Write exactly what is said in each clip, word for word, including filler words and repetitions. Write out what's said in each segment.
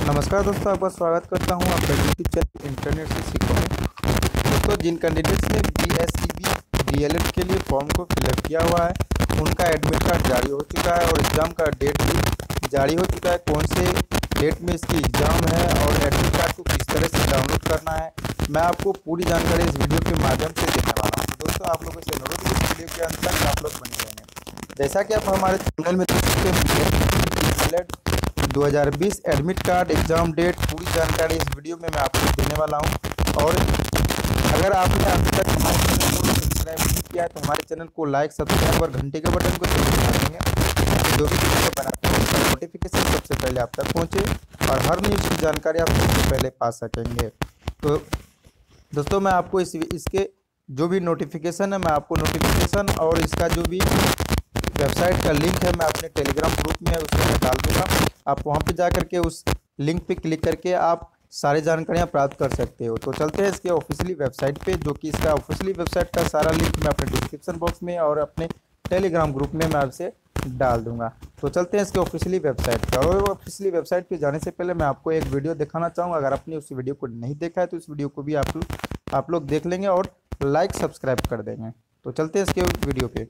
नमस्कार दोस्तों, आपका स्वागत करता हूं आपका यूट्यूब चैनल इंटरनेट से सीखो में। दोस्तों, जिन कैंडिडेट्स ने बी.एड डी एल एड के लिए फॉर्म को फिलअप किया हुआ है उनका एडमिट कार्ड जारी हो चुका है और एग्ज़ाम का डेट भी जारी हो चुका है। कौन से डेट में इसकी एग्ज़ाम है और एडमिट कार्ड को किस तरह से डाउनलोड करना है, मैं आपको पूरी जानकारी इस वीडियो के माध्यम से देने वाला हूँ। तो दोस्तों, आप लोगों से अनुरोध है इस वीडियो के अंत तक आप लोग बने रहेंगे। जैसा कि आप हमारे चैनल में देख सकते हैं, एलएड दो हज़ार बीस एडमिट कार्ड एग्ज़ाम डेट पूरी जानकारी इस वीडियो में मैं आपको देने वाला हूं। और अगर आपने अभी तक हमारे चैनल को सब्सक्राइब नहीं किया है तो हमारे चैनल को लाइक, सब्सक्राइब और घंटे के बटन को जरूर दबा देंगे। जो भी वीडियो बनाते हैं उसका नोटिफिकेशन सबसे पहले आप तक पहुँचे और हर न्यूज़ की जानकारी आप सबसे पहले पा सकेंगे। तो दोस्तों, मैं आपको इस इसके जो भी नोटिफिकेशन है मैं आपको नोटिफिकेशन और इसका जो भी वेबसाइट का लिंक है मैं अपने टेलीग्राम ग्रुप में उसमें मैं डाल दूँगा। आप वहां पे जा करके उस लिंक पे क्लिक करके आप सारी जानकारियां प्राप्त कर सकते हो। तो चलते हैं इसके ऑफिशियली वेबसाइट पे, जो कि इसका ऑफिशियली वेबसाइट का सारा लिंक मैं अपने डिस्क्रिप्शन बॉक्स में और अपने टेलीग्राम ग्रुप में मैं आपसे डाल दूंगा। तो चलते हैं इसके ऑफिशियली वेबसाइट पर। और ऑफिशियली वेबसाइट पर जाने से पहले मैं आपको एक वीडियो दिखाना चाहूँगा। अगर आपने उस वीडियो को नहीं देखा है तो इस वीडियो को भी आप लोग आप लोग देख लेंगे और लाइक सब्सक्राइब कर देंगे। तो चलते हैं इसके वीडियो पे।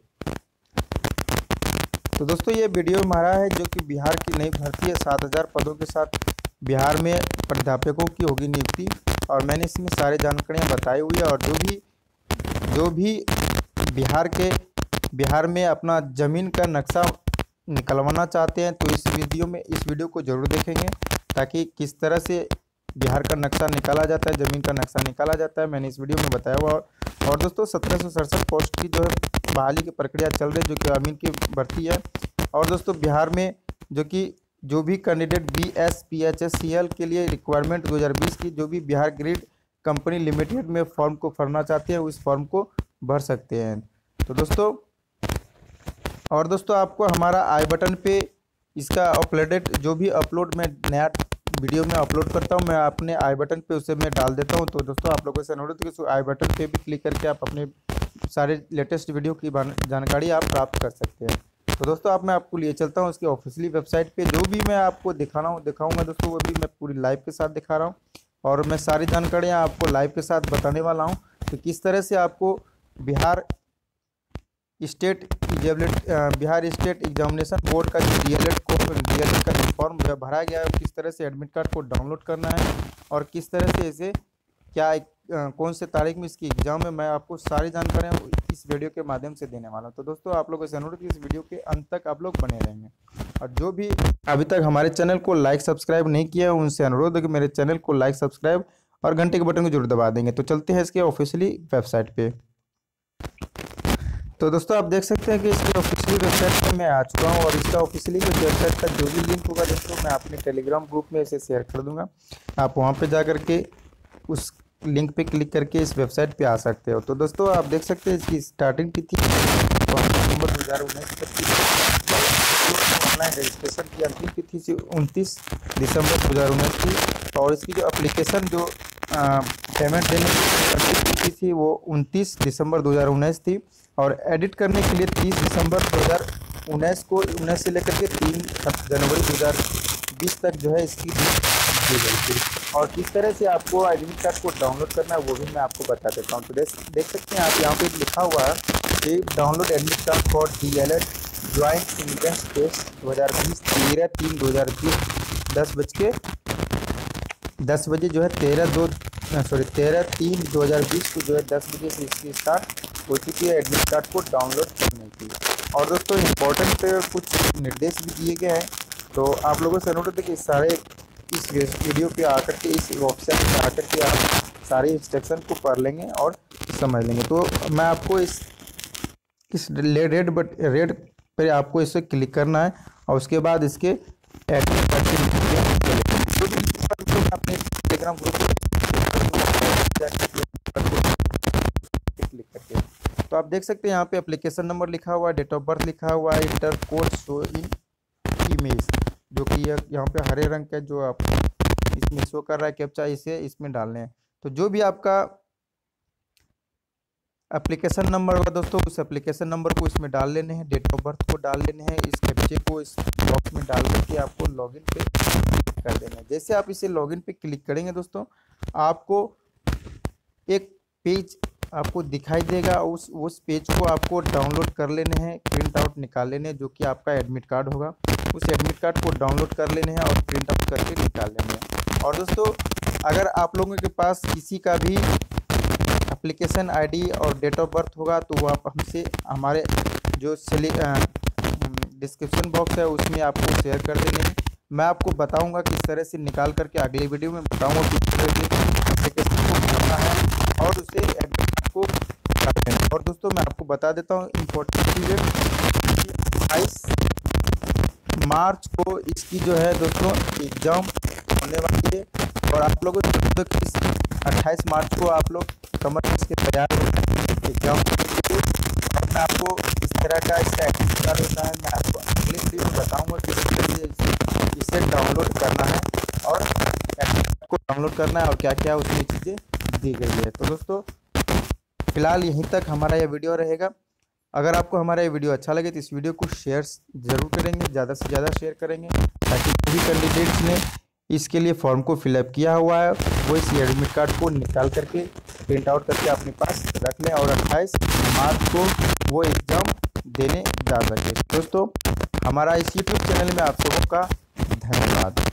तो दोस्तों, ये वीडियो हमारा है जो कि बिहार की नई भर्ती है। सात हज़ार पदों के साथ बिहार में प्राध्यापकों की होगी नियुक्ति और मैंने इसमें सारी जानकारियाँ बताई हुई है। और जो भी जो भी बिहार के बिहार में अपना ज़मीन का नक्शा निकलवाना चाहते हैं तो इस वीडियो में इस वीडियो को ज़रूर देखेंगे, ताकि किस तरह से बिहार का नक्शा निकाला जाता है, ज़मीन का नक्शा निकाला जाता है, मैंने इस वीडियो में बताया हुआ। और दोस्तों, सत्रह सौ सड़सठ पोस्ट की जो है बहाली की प्रक्रिया चल रही है, जो कि अमीन की भर्ती है। और दोस्तों, बिहार में जो कि जो भी candidate B S P H S C L के लिए रिक्वायरमेंट दो हज़ार बीस की जो भी बिहार ग्रिड कंपनी लिमिटेड में फॉर्म को भरना चाहते हैं उस फॉर्म को भर सकते हैं। तो दोस्तों और दोस्तों आपको हमारा आई बटन पे इसका अपलोडेड जो भी अपलोड में नया वीडियो में अपलोड करता हूं मैं अपने आई बटन पे उसे मैं डाल देता हूं। तो दोस्तों, आप लोगों से अनुरोध है कि आई बटन पे भी क्लिक करके आप अपने सारे लेटेस्ट वीडियो की जानकारी आप प्राप्त कर सकते हैं। तो दोस्तों, आप मैं आपको लिए चलता हूं उसकी ऑफिशियली वेबसाइट पे। जो भी मैं आपको दिखाना हूँ दिखाऊंगा दोस्तों, वो भी मैं पूरी लाइव के साथ दिखा रहा हूँ और मैं सारी जानकारियाँ आपको लाइव के साथ बताने वाला हूँ कि किस तरह से आपको Bihar state Bihar state examination board का जो डी एल एड को डी एल एड का जो फॉर्म भरा गया है किस तरह से एडमिट कार्ड को डाउनलोड करना है और किस तरह से इसे क्या एक, आ, कौन से तारीख में इसकी एग्ज़ाम है, मैं आपको सारी जानकारियाँ इस वीडियो के माध्यम से देने वाला हूँ। तो दोस्तों, आप लोगों से अनुरोध है इस वीडियो के अंत तक आप लोग बने रहेंगे। और जो भी अभी तक हमारे चैनल को लाइक सब्सक्राइब नहीं किया है उनसे अनुरोध है कि मेरे चैनल को लाइक सब्सक्राइब और घंटे के बटन को जरूर दबा देंगे। तो चलते हैं इसके ऑफिशियली वेबसाइट पर। तो दोस्तों, आप देख सकते हैं कि इसकी ऑफिशियली वेबसाइट पे मैं आ चुका हूँ और इसका ऑफिशियली वेबसाइट का जो भी लिंक होगा दोस्तों मैं अपने टेलीग्राम ग्रुप में इसे शेयर कर दूंगा। आप वहाँ पे जा करके उस लिंक पे क्लिक करके इस वेबसाइट पे आ सकते हो। तो दोस्तों, आप देख सकते हैं इसकी स्टार्टिंग तिथि नवंबर दो हज़ार उन्नीस तक ऑनलाइन रजिस्ट्रेशन की अंतिम तिथि से उनतीस दिसंबर दो हज़ार उन्नीस थी और इसकी जो एप्लीकेशन जो पेमेंट देने की तिथि थी वो उनतीस दिसंबर दो हज़ार उन्नीस थी और एडिट करने के लिए तीस दिसंबर दो हज़ार उन्नीस को उन्नीस से लेकर के तीन जनवरी दो हज़ार बीस तक जो है इसकी दी गई थी। और किस तरह से आपको एडमिट कार्ड को डाउनलोड करना है वो भी मैं आपको बता देता हूँ। तो देख देख सकते हैं आप यहाँ पे लिखा हुआ है कि download admit card for D El Ed joint entrance test दो हज़ार बीस तेरह तीन दो हज़ार बीस दस बज के दस बजे जो है तेरह दो सॉरी तेरह तीन दो हज़ार बीस को जो है दस बजे से इसकी स्टार्ट हो चुकी है एडमिट कार्ड को डाउनलोड करने की। और दोस्तों, इम्पोर्टेंट कुछ निर्देश भी दिए गए हैं। तो आप लोगों से अनुरोध है कि सारे इस वीडियो पे आकर के इस वेबसाइट पे आकर के आप सारे इंस्ट्रक्शन को पढ़ लेंगे और समझ लेंगे। तो मैं आपको इस इस रेड बट रेड पे आपको इसे क्लिक करना है और उसके बाद इसके एडमिट कार्ड के अपने टेलीग्राम ग्रुप क्लिक करके तो आप देख सकते हैं यहाँ पे एप्लीकेशन नंबर लिखा हुआ है, डेट ऑफ बर्थ लिखा हुआ है, enter code show in image जो कि यह यहाँ पे हरे रंग का जो आप इसमें शो कर रहा है कैप्चा इसे इसमें डालने हैं। तो जो भी आपका एप्लीकेशन नंबर होगा दोस्तों उस एप्लीकेशन नंबर को इसमें डाल लेने हैं, डेट ऑफ बर्थ को डाल लेने हैं, इस कैप्चे को इस बॉक्स इसमें डाल करके आपको लॉगिन पे क्लिक कर देना है। जैसे आप इसे लॉगिन पे क्लिक करेंगे दोस्तों, आपको एक पेज आपको दिखाई देगा। उस उस पेज को आपको डाउनलोड कर लेने हैं, प्रिंट आउट निकाल लेने हैं, जो कि आपका एडमिट कार्ड होगा। उस एडमिट कार्ड को डाउनलोड कर लेने हैं और प्रिंट आउट करके निकाल लेने हैं। और दोस्तों, अगर आप लोगों के पास किसी का भी एप्लीकेशन आईडी और डेट ऑफ बर्थ होगा तो वो आप हमसे हमारे जो डिस्क्रिप्शन बॉक्स है उसमें आपको शेयर कर देने हैं। मैं आपको बताऊंगा किस तरह से निकाल करके, अगली वीडियो में बताऊंगा किस तरह से एप्लीकेशन को भरना है और उसे एडमिट को कर देना है। और दोस्तों, मैं आपको बता देता हूँ इम्पोर्टेंट चीज़ें, अट्ठाईस मार्च को इसकी जो है दोस्तों एग्ज़ाम होने वाली है। और आप लोगों को इस अट्ठाईस मार्च को आप लोग कमर कस के तैयार हो एग्जाम के लिए। और मैं आपको इस तरह का इसका एडमिट कार्ड होता है, मैं आपको अगली वीडियो में बताऊंगा किस तरह से इसे डाउनलोड करना है और एडमिट कार्ड को डाउनलोड करना है और क्या क्या उसमें चीज़ें दी गई है। तो दोस्तों, फिलहाल यहीं तक हमारा यह वीडियो रहेगा। अगर आपको हमारा ये वीडियो अच्छा लगे तो इस वीडियो को शेयर ज़रूर करेंगे, ज़्यादा से ज़्यादा शेयर करेंगे, ताकि सभी कैंडिडेट्स ने इसके लिए फॉर्म को फिलअप किया हुआ है वो इस एडमिट कार्ड को निकाल करके प्रिंट आउट करके अपने पास रख लें और अट्ठाईस मार्च को वो एग्ज़ाम देने जा सके। दोस्तों, हमारा इस यूट्यूब चैनल में आप सबों का धन्यवाद।